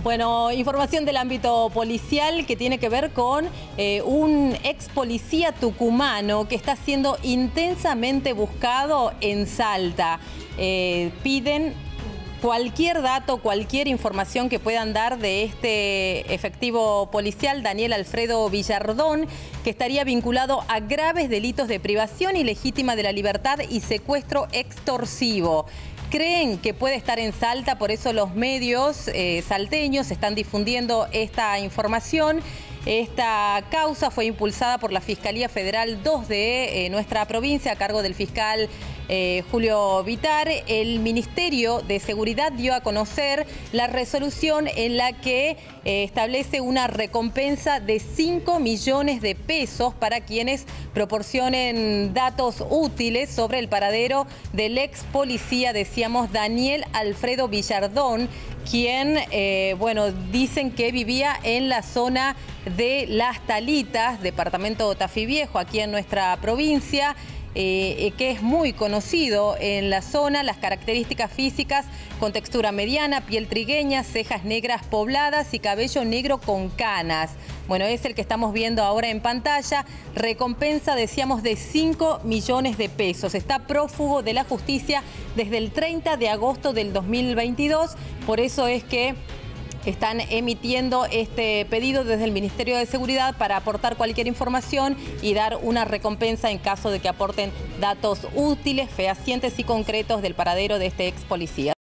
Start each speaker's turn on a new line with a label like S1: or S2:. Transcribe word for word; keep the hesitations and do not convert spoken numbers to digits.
S1: Bueno, información del ámbito policial que tiene que ver con eh, un ex policía tucumano que está siendo intensamente buscado en Salta. Eh, piden cualquier dato, cualquier información que puedan dar de este efectivo policial, Daniel Alfredo Villardón, que estaría vinculado a graves delitos de privación ilegítima de la libertad y secuestro extorsivo. Creen que puede estar en Salta, por eso los medios eh, salteños están difundiendo esta información. Esta causa fue impulsada por la Fiscalía Federal dos de eh, nuestra provincia, a cargo del fiscal eh, Julio Vitar. El Ministerio de Seguridad dio a conocer la resolución en la que eh, establece una recompensa de cinco millones de pesos para quienes proporcionen datos útiles sobre el paradero del ex policía, decíamos, Daniel Alfredo Villardón, quien, eh, bueno, dicen que vivía en la zona de Las Talitas, departamento Tafí Viejo, aquí en nuestra provincia, eh, que es muy conocido en la zona. Las características físicas: con textura mediana, piel trigueña, cejas negras pobladas y cabello negro con canas. Bueno, es el que estamos viendo ahora en pantalla. Recompensa, decíamos, de cinco millones de pesos. Está prófugo de la justicia desde el treinta de agosto del dos mil veintidós. Por eso es que están emitiendo este pedido desde el Ministerio de Seguridad para aportar cualquier información y dar una recompensa en caso de que aporten datos útiles, fehacientes y concretos del paradero de este ex policía.